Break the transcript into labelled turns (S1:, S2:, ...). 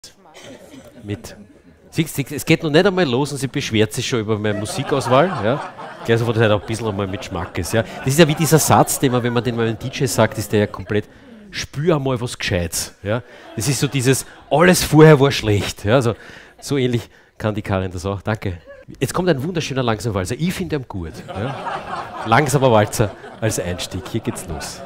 S1: Mit. Es geht noch nicht einmal los und sie beschwert sich schon über meine Musikauswahl. Ja. Gleich sofort halt auch ein bisschen einmal mit Schmackes. Ja. Das ist ja wie dieser Satz, den man, wenn man den mal einem DJ sagt, ist der ja komplett, spür einmal was Gescheites. Ja. Das ist so dieses, alles vorher war schlecht. Ja. Also, so ähnlich kann die Karin das auch. Danke. Jetzt kommt ein wunderschöner langsamer Walzer. Ich finde ihn gut. Ja. Langsamer Walzer als Einstieg. Hier geht's los.